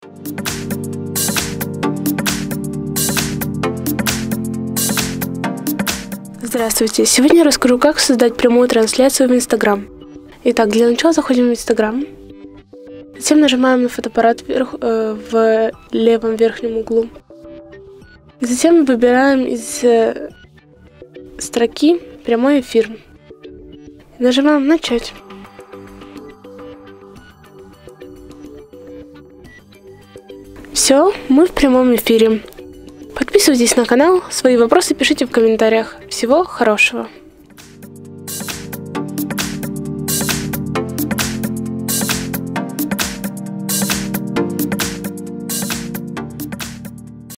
Здравствуйте! Сегодня я расскажу, как создать прямую трансляцию в Instagram. Итак, для начала заходим в Instagram. Затем нажимаем на фотоаппарат в левом верхнем углу. Затем выбираем из строки «Прямой эфир». Нажимаем «Начать». Все, мы в прямом эфире. Подписывайтесь на канал, свои вопросы пишите в комментариях. Всего хорошего!